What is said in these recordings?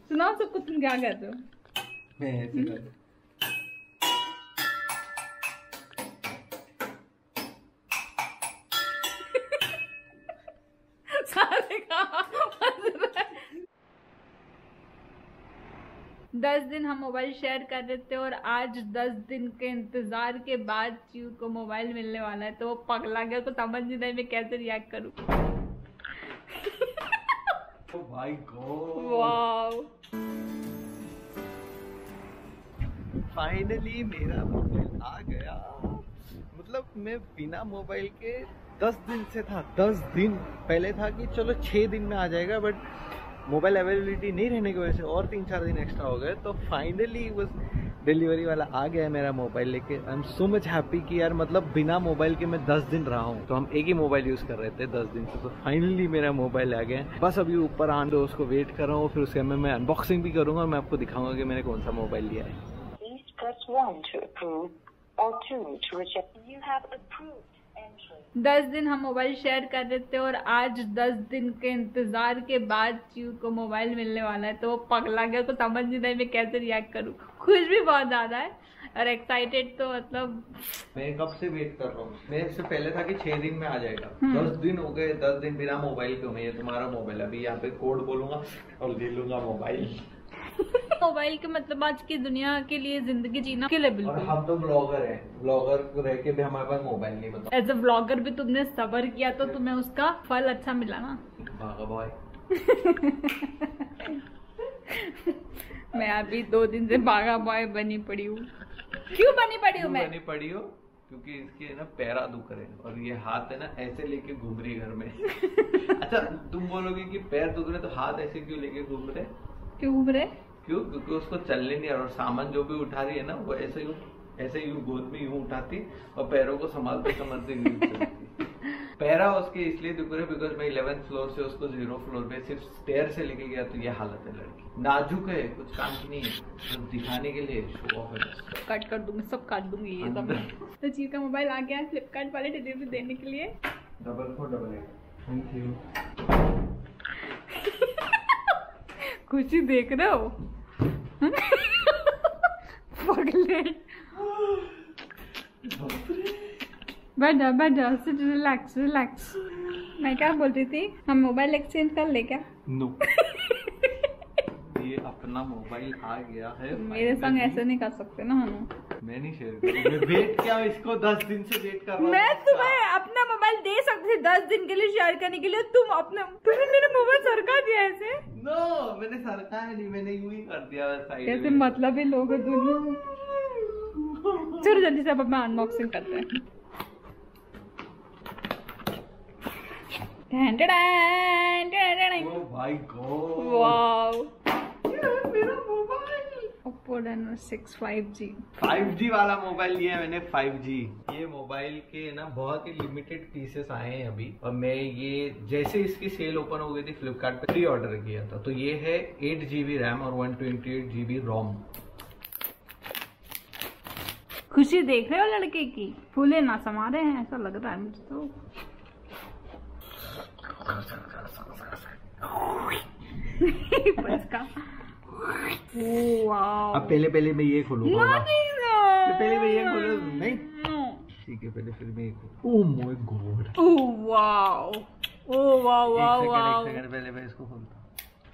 सुनाओ सबको, तुम क्या कहते हो? मैं ऐसे कर सारे कहा 10 दिन हम मोबाइल शेयर कर रहे थे और आज 10 दिन के इंतजार के बाद चीव को मोबाइल मिलने वाला है, तो वो पगला गया। तो समझ नहीं रही मैं कैसे रिएक्ट करूं। Oh my God! Wow, finally मेरा मोबाइल आ गया। मतलब मैं बिना मोबाइल के 10 दिन से था। 10 दिन पहले था कि चलो 6 दिन में आ जाएगा, बट मोबाइल अवेलेबिलिटी नहीं रहने की वजह से और 3-4 दिन एक्स्ट्रा हो गए। तो फाइनली बस डिलीवरी वाला आ गया है मेरा मोबाइल लेके। I am so much happy कि यार मतलब बिना मोबाइल के मैं 10 दिन रहा हूँ। तो हम एक ही मोबाइल यूज़ कर रहे थे 10 दिन से, तो फाइनली मेरा मोबाइल आ गया। बस अभी ऊपर आने दो, उसको वेट कर रहा हूँ, फिर उसके मैं अनबॉक्सिंग भी करूँगा और मैं आपको दिखाऊंगा कि मैंने कौन सा मोबाइल लिया है। Press 1 to approve or 2 to reject. You have approved entry. 10 दिन हम मोबाइल शेयर कर रहे थे और आज 10 दिन के इंतजार के बाद चीव को मोबाइल मिलने वाला है, तो वो पगला गया। तो समझ नहीं रही मैं कैसे रिएक्ट करूं। खुश भी बहुत ज्यादा है और एक्साइटेड, तो मतलब मैं कब से वेट कर रहा हूँ। मैं इससे पहले था कि 6 दिन में आ जाएगा। 10 दिन हो गए, 10 दिन बिना मोबाइल के। मैं ये तुम्हारा मोबाइल, अभी यहाँ पे कोड बोलूंगा और ले लूंगा मोबाइल। मोबाइल के मतलब आज की दुनिया के लिए जिंदगी जीना के लिए बिल्कुल। और हम तो ब्लॉगर हैं, ब्लॉगर रह के भी हमारे पास मोबाइल नहीं। बताओ, एज अ ब्लॉगर भी तुमने सब्र किया तो तुम्हें उसका फल अच्छा मिला ना। भागा बॉय। मैं अभी 2 दिन से बागा बॉय बनी पड़ी हूँ। क्यों बनी पड़ी हूँ मैं? बनी पड़ी हो क्योंकि इसके ना पैरा दुख रहे और ये हाथ है ना ऐसे लेके घूम रही घर में। अच्छा, तुम बोलोगे कि पैर दुख रहे तो हाथ ऐसे क्यों लेके घूम रहे? क्यों घूम रहे? क्यों? क्योंकि उसको चलने नहीं आ रहा और सामान जो भी उठा रही है ना वो ऐसे यूं गोद में यूं उठाती और पैरों को संभालते संभालते यूं चलती। पैरा उसके इसलिए दुख रहे बिकॉज मैं 11th फ्लोर से उसको 0 फ्लोर पे सिर्फ स्टेयर से लेके गया, तो ये हालत है लड़की। नाजुक है, कुछ काम की नहीं है, तो दिखाने के लिए शो ऑफ है। कट कर दूंगी, सब काट दूंगी ये सब। तो चीव का मोबाइल आ गया है फ्लिपकार्ट वाले डिलीवरी देने के लिए। 4488 थैंक यू। खुशी देख रहे हो? पगले बैठा बैठा, रिलैक्स रिलैक्स। मैं क्या बोल रही थी, हम मोबाइल एक्सचेंज कर ले क्या? नो। ये अपना मोबाइल आ गया है। मेरे संग ऐसे नहीं कर सकते ना हम। मैं नहीं शेयर करूंगा। मैं वेट क्या इसको 10 दिन से वेट कर रहा हूँ। मैं तुम्हें अपना मोबाइल दे सकती थी 10 दिन के लिए शेयर करने के लिए। तुमने मेरा मोबाइल सरका दिया ऐसे। नो, मैंने सरकाया नहीं, मैंने यूं ही कर दिया साइड में। कैसे मतलब ही लोग हैं दुनिया में। चलो जल्दी से अब अपना अनबॉक्सिंग करते हैं। ओह माय गॉड, वाओ, मेरा mobile Oppo Reno 6 5G 5G वाला मोबाइल लिया है मैंने। 5G ये मोबाइल के ना बहुत ही लिमिटेड पीसेस आए हैं अभी, और मैं ये जैसे इसकी सेल ओपन हो गई थी फ्लिपकार्ट पे प्री ऑर्डर किया था। तो ये है 8GB रैम और 128GB रोम। खुशी देख रहे हो लड़के की? फूले ना समा रहे हैं ऐसा लग रहा है मुझे तो। अब पहले मैं ये खोलूंगा। पहले मैं ये खोलूं नहीं? ठीक है, पहले फिर मैं ये खोलूं। Oh my God, oh wow, oh wow wow wow. एक सेकंड पहले मैं इसको खोलता हूँ।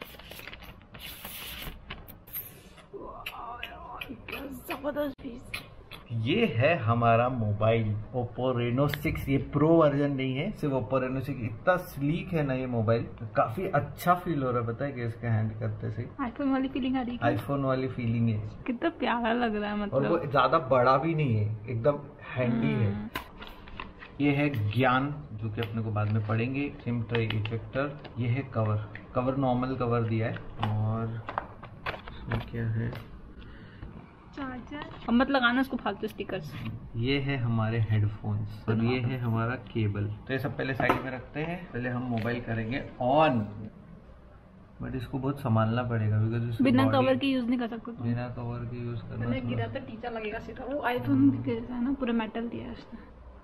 जबरदस्त पीस। ये है हमारा मोबाइल Oppo Reno 6। ये प्रो वर्जन नहीं है, सिर्फ Oppo Reno 6। इतना स्लीक है ना ये मोबाइल, काफी अच्छा फील हो रहा है। पता है कि इसका हैंड करते से आईफोन वाली फीलिंग आ रही है। आईफोन वाली फीलिंग है। कितना प्यारा लग रहा है मतलब। और वो ज्यादा बड़ा भी नहीं है, एकदम हैंडी है। ये है ज्ञान, जो कि अपने को बाद में पढ़ेंगे। SIM tray ejector. ये है कवर नॉर्मल कवर दिया है। और इसमें क्या है? चार्जर। अब मत लगाना इसको फालतू स्टिकर्स। ये है हमारे हेडफोन्स और ये है हमारा केबल। तो ये सब पहले साइड में रखते हैं। पहले हम मोबाइल करेंगे ऑन, बट इसको बहुत संभालना पड़ेगा बिकॉज बिना कवर के यूज नहीं कर सकते। बिना कवर के यूज करना गिरा तो टीचा लगेगा सीधा। वो आईफोन है ना, पूरा मेटल दिया है इसने।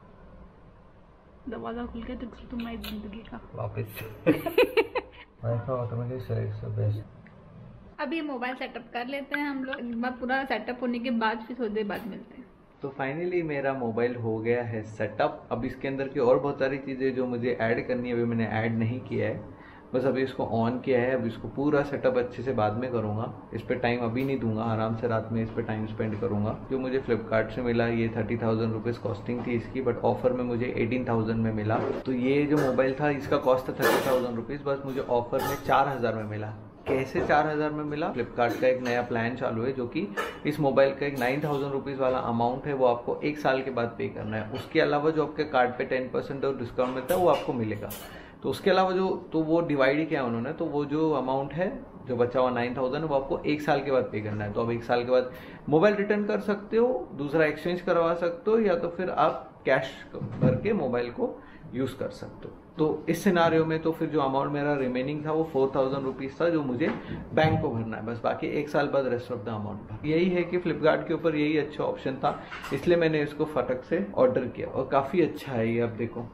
दरवाजा खुल गया तो तुम्हारी जिंदगी का वापस। WiFi automatic select the best. अभी मोबाइल सेटअप कर लेते हैं हम लोग, एक बार पूरा सेटअप होने के बाद फिर थोड़ी देर बाद मिलते हैं। तो फाइनली मेरा मोबाइल हो गया है सेटअप। अब इसके अंदर की और बहुत सारी चीज़ें जो मुझे ऐड करनी है अभी मैंने ऐड नहीं किया है, बस अभी इसको ऑन किया है। अब इसको पूरा सेटअप अच्छे से बाद में करूँगा, इस पर टाइम अभी नहीं दूंगा, आराम से रात में इस पर टाइम स्पेंड करूँगा। जो मुझे फ्लिपकार्ट से मिला ये 30,000 रुपीज़ कॉस्टिंग थी इसकी, बट ऑफर में मुझे 18,000 में मिला। तो ये जो मोबाइल था इसका कॉस्ट था 30,000 रुपीज़, बस मुझे ऑफर में 4,000 में मिला। कैसे 4,000 में मिला? फ्लिपकार्ट का एक नया प्लान चालू है जो कि इस मोबाइल का एक 9,000 रुपीज़ वाला अमाउंट है वो आपको 1 साल के बाद पे करना है। उसके अलावा जो आपके कार्ड पे 10% और डिस्काउंट मिलता है वो आपको मिलेगा। तो उसके अलावा जो तो वो डिवाइड ही किया उन्होंने, तो वो जो अमाउंट है जो बचा हुआ 9,000 वो आपको 1 साल के बाद पे करना है। तो अब 1 साल के बाद मोबाइल रिटर्न कर सकते हो, दूसरा एक्सचेंज करवा सकते हो, या तो फिर आप कैश भर के मोबाइल को यूज़ कर सकते हो। तो इस सिनारियो में तो फिर जो अमाउंट मेरा रिमेनिंग था वो 4,000 रुपीज़ था जो मुझे बैंक को भरना है, बस बाकी 1 साल बाद रेस्ट ऑफ द अमाउंट। यही है कि फ्लिपकार्ट के ऊपर यही अच्छा ऑप्शन था, इसलिए मैंने इसको फटक से ऑर्डर किया और काफ़ी अच्छा है ये। अब देखो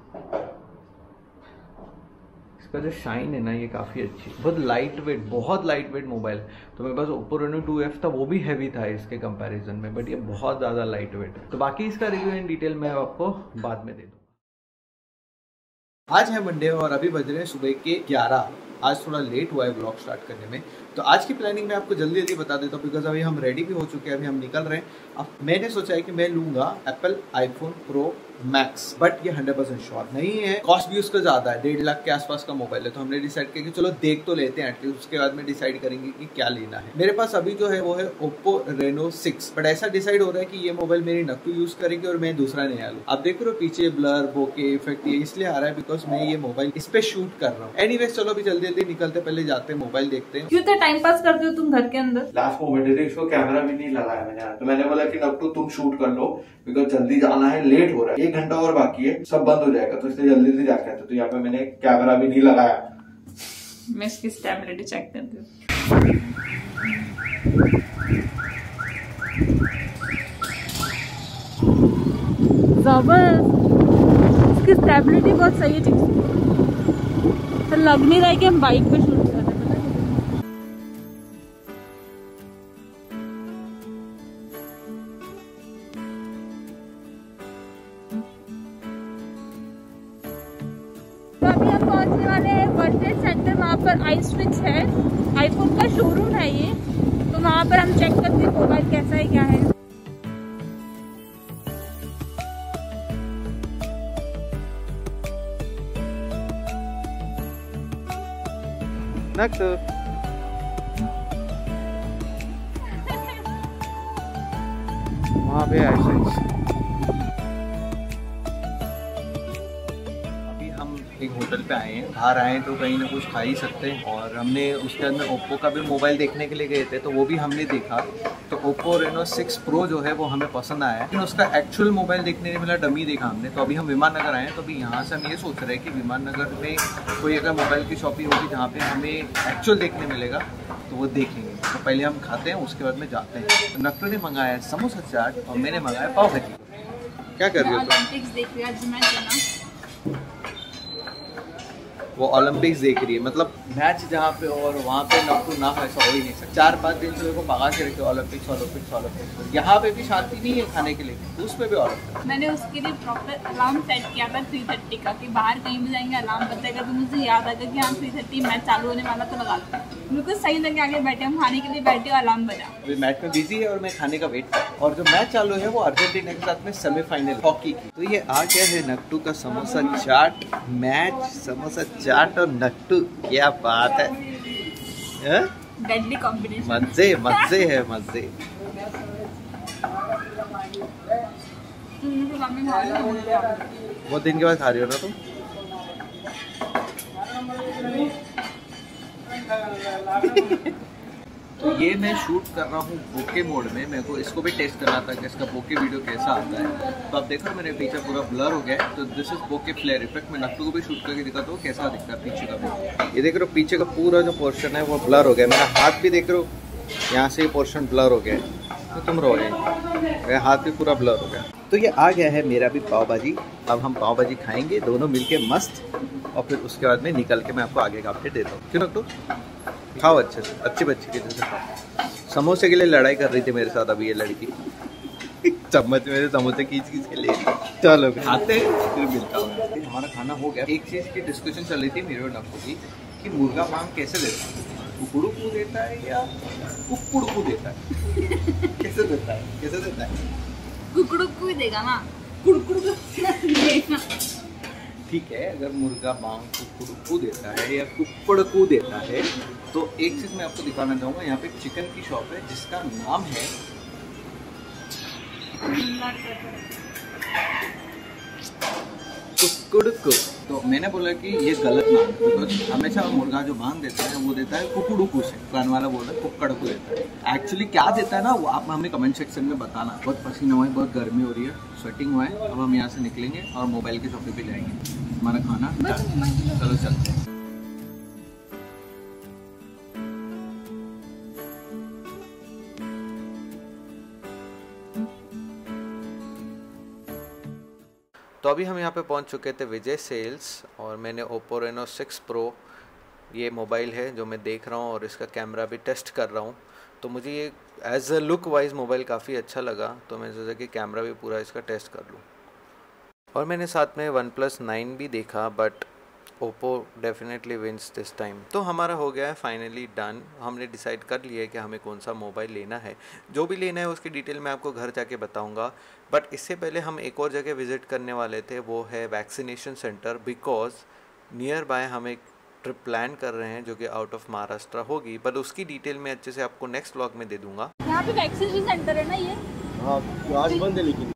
इसका जो शाइन है ना ये काफ़ी अच्छी, बहुत लाइट वेट मोबाइल। तो मेरे पास Oppo Reno 2F था, वो भी हैवी था इसके कंपैरिजन में, बट ये बहुत ज़्यादा लाइट वेट है। तो बाकी इसका रिव्यू इन डिटेल मैं आपको बाद में दे दूँ। आज है मंडे और अभी बज रहे हैं सुबह के 11। आज थोड़ा लेट हुआ है ब्लॉग स्टार्ट करने में, तो आज की प्लानिंग मैं आपको जल्दी जल्दी बता देता हूँ, बिकॉज अभी हम रेडी भी हो चुके हैं, अभी हम निकल रहे हैं। अब मैंने सोचा है कि मैं लूंगा Apple iPhone Pro Max, but ये 100% श्योर नहीं है। कॉस्ट भी उसका ज़्यादा है, 1.5 लाख के आसपास का मोबाइल है। तो हमने डिसाइड किया कि चलो देख तो लेते हैं एटलीस्ट, उसके बाद में डिसाइड करेंगे कि क्या लेना है। मेरे पास अभी जो है वो है Oppo Reno 6, बट ऐसा डिसाइड हो रहा है कि ये मोबाइल मेरी नक्टू यूज करेगी और मैं दूसरा नया लूँ। आप देख रहे हो पीछे ब्लर बोके इफेक्ट, ये इसलिए आ रहा है बिकॉज मैं ये मोबाइल इस पे शूट कर रहा हूँ। एनीवेज चलो अभी जल्दी जल्दी निकलते, पहले जाते हैं मोबाइल देखते हैं। क्यों तो टाइम पास करते हो तुम घर के अंदर? लास्ट मोमेंट है, इसको कैमरा भी नहीं लगाया मैंने, तो मैंने बोला कि नक्टू तुम शूट कर लो बिकॉज जल्दी जाना है, लेट हो रहा है, 1 घंटा और बाकी है, सब बंद हो जाएगा, तो इसलिए जल्दी से जाके आते। तो यहाँ पे मैंने कैमरा भी नहीं लगाया। मैं इसकी स्टेबिलिटी चेक करती हूँ। जबरदस्त, इसकी स्टेबिलिटी बहुत सही है, तो लग नहीं रहा है कि हम बाइक पे शूट कर रहे हैं। अभी हम पहुंचने वाले हैं वर्ल्ड ट्रेड सेंटर, वहाँ पर iSwitch है, आईफोन का शोरूम है ये, तो वहाँ पर हम चेक करते हैं मोबाइल कैसा है क्या है। वहाँ पे iSwitch। एक होटल पे आए हैं, बाहर आए हैं तो कहीं ना कुछ खा ही सकते हैं, और हमने उसके अंदर ओप्पो का भी मोबाइल देखने के लिए गए थे, तो वो भी हमने देखा। तो Oppo Reno 6 Pro जो है वो हमें पसंद आया है, लेकिन उसका एक्चुअल मोबाइल देखने नहीं मिला, डमी देखा हमने। तो अभी हम विमान नगर आए हैं, तो अभी यहाँ से हम ये सोच रहे हैं कि विमान नगर में कोई अगर मोबाइल की शॉपिंग होगी जहाँ पे हमें एक्चुअल देखने मिलेगा तो वो देखेंगे। तो पहले हम खाते हैं, उसके बाद में जाते हैं। तो नक्टू ने मंगाया है समोसा चाट और मैंने मंगाया पाव भाजी। क्या कर रही हो? ओलंपिक्स देख रही है आज मैच है ना, वो ओलंपिक्स देख रही है, मतलब मैच जहाँ पे और वहाँ पे नक्टू ना, ऐसा हो ही नहीं सकता। 4-5 दिन से को भगा के रखे ओलंपिक्स। यहाँ पे भी शांति नहीं है खाने के लिए, उस पे भी ओलंपिक्स। मैंने उसके लिए प्रॉपर अलार्म सेट किया था 3:30 का, कि बाहर कहीं भी जाएंगे अलार्म बजेगा तो मुझे याद आएगा कि हाँ 3:30 मैच चालू होने वाला, तो लगा लो। बिल्कुल सही लगे, आगे बैठे हम खाने के लिए बैठे, अलार्म बजा। अभी मैच में बिजी है और मैं खाने का वेट कर, और जो मैच चालू है वो अर्जेंटीना के साथ में सेमीफाइनल हॉकी की। तो ये आ गया है नक्टू का समोसा चाट, मैच समोसा चाट और नक्टू, क्या बात है, डेडली कॉम्बिनेशन। मजे है मजे। बहुत दिन के बाद खा रही हो ना तुम? तो ये मैं शूट कर रहा हूँ बोके मोड में, मेरे को इसको भी टेस्ट करना था कि इसका बोके वीडियो कैसा आता है। तो आप देखो मैंने पीछे पूरा ब्लर हो गया है, तो this is bokeh flare effect. मैं नक्टू को भी शूट करके दिखाता हूँ कैसा दिखता है पीछे का भी। ये देख रहे हो पीछे का पूरा जो पोर्शन है वो ब्लर हो गया। मेरा हाथ भी देख रहे हो, यहाँ से ये पोर्शन ब्लर हो गया है, तो तुम रो मेरा हाथ भी पूरा ब्लर हो गया। तो ये आ गया है मेरा भी पाव भाजी। अब हम पाव भाजी खाएंगे दोनों मिलके मस्त, और फिर उसके बाद में निकल के मैं आपको आगे का अपडेट देता हूँ। क्यों नक्टू? खाओ अच्छे से, अच्छी बच्ची के जैसे खाओ। समोसे के लिए लड़ाई कर रही थी मेरे साथ अभी ये लड़की। चम्मच मेरे समोसे खींच खींच के ले। चलो खाते फिर मिलता हूँ। हमारा खाना हो गया। एक चीज की डिस्कशन चल रही थी मेरे और नप्पू की कि मुर्गा मांग कैसे देता है, कुकड़ू देता है या कुकड़ू देता है? कैसे देता है, कैसे देता है? कुकड़ू ही देगा ना, कुड़कुड़ देगा। ठीक है, अगर मुर्गा मांग कुकड़ू देता है या कुकड़ू देता है तो एक चीज मैं आपको दिखाना चाहूंगा। यहाँ पे चिकन की शॉप है जिसका नाम है कुकड़ू। तो मैंने बोला कि ये गलत नाम है, बिकॉज हमेशा मुर्गा जो मांग देता है वो देता है कुकड़ू से। कान वाला बोल रहा है कुकड़ू देता है। एक्चुअली क्या देता है ना वो आप हमें कमेंट सेक्शन में बताना। बहुत पसीना हुआ है, बहुत गर्मी हो रही है, स्वेटिंग हुआ है। अब हम यहाँ से निकलेंगे और मोबाइल की शॉपिंग पे जाएंगे। हमारा खाना चलो चलते हैं। तो अभी हम यहाँ पे पहुँच चुके थे विजय सेल्स और मैंने Oppo Reno 6 Pro ये मोबाइल है जो मैं देख रहा हूँ और इसका कैमरा भी टेस्ट कर रहा हूँ। तो मुझे ये as a look wise mobile काफ़ी अच्छा लगा, तो मैं सोचा कि कैमरा भी पूरा इसका टेस्ट कर लूँ। और मैंने साथ में OnePlus 9 भी देखा, but Oppo definitely wins this time. तो हमारा हो गया है फाइनली डन। हमने डिसाइड कर लिया है कि हमें कौन सा मोबाइल लेना है। जो भी लेना है उसकी डिटेल मैं आपको घर जाके बताऊंगा। बट इससे पहले हम एक और जगह विज़िट करने वाले थे, वो है vaccination centre. Because nearby हम एक ट्रिप प्लान कर रहे हैं जो कि आउट ऑफ महाराष्ट्र होगी, पर उसकी डिटेल मैं अच्छे से आपको नेक्स्ट व्लॉग में दे दूँगा। यहाँ पे वैक्सीनेशन सेंटर है ना ये? हाँ, आज बंद है लेकिन।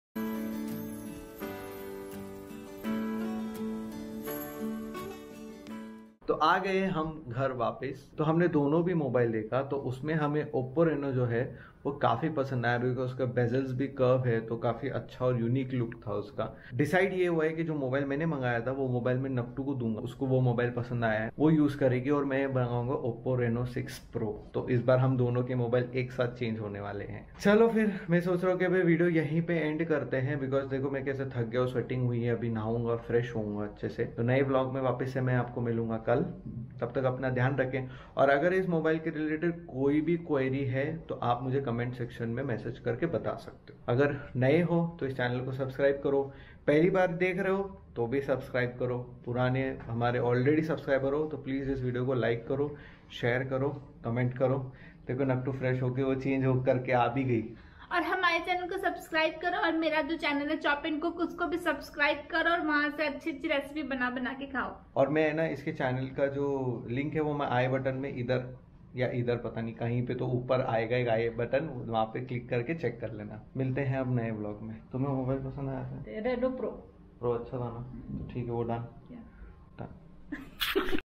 तो आ गए हम घर वापस। तो हमने दोनों भी मोबाइल देखा, तो उसमें हमें Oppo Reno जो है वो काफ़ी पसंद आया, बिकॉज उसका बेजल्स भी कर्व है तो काफ़ी अच्छा और यूनिक लुक था उसका। डिसाइड ये हुआ है कि जो मोबाइल मैंने मंगाया था वो मोबाइल मैं नप्टू को दूंगा, उसको वो मोबाइल पसंद आया है, वो यूज़ करेगी और मैं मंगाऊंगा Oppo Reno 6 Pro। तो इस बार हम दोनों के मोबाइल एक साथ चेंज होने वाले हैं। चलो फिर मैं सोच रहा हूँ कि अभी वीडियो यहीं पे एंड करते हैं, बिकॉज देखो मैं कैसे थक गया, स्वेटिंग हुई है, अभी नहाऊंगा, फ्रेश होऊंगा अच्छे से। तो नए ब्लॉग में वापस से मैं आपको मिलूंगा कल। तब तक अपना ध्यान रखें, और अगर इस मोबाइल के रिलेटेड कोई भी क्वेरी है तो आप मुझे कमेंट सेक्शन में मैसेज करके बता सकते हो। अगर नए हो तो इस चैनल को सब्सक्राइब करो, पहली बार देख रहे हो तो भी सब्सक्राइब करो, पुराने हमारे ऑलरेडी सब्सक्राइबर हो तो प्लीज़ इस वीडियो को लाइक करो, शेयर करो, कमेंट करो। देखो नप्टू फ्रेश होके वो चेंज हो करके आ भी गई। और हमारे चैनल को सब्सक्राइब करो, और मेरा जो चैनल है चॉप एंड कुक उसको भी सब्सक्राइब करो, और वहां से अच्छी अच्छी रेसिपी बना बना के खाओ। और मैं ना इसके चैनल का जो लिंक है वो मैं आई बटन में इधर या इधर पता नहीं कहीं पे तो ऊपर आएगा एक आई बटन, वहाँ पे क्लिक करके चेक कर लेना। मिलते हैं अब नए ब्लॉग में। तुम्हें मोबाइल पसंद आया था? रेनो प्रो प्रो अच्छा था ना? तो ठीक है, वो डन।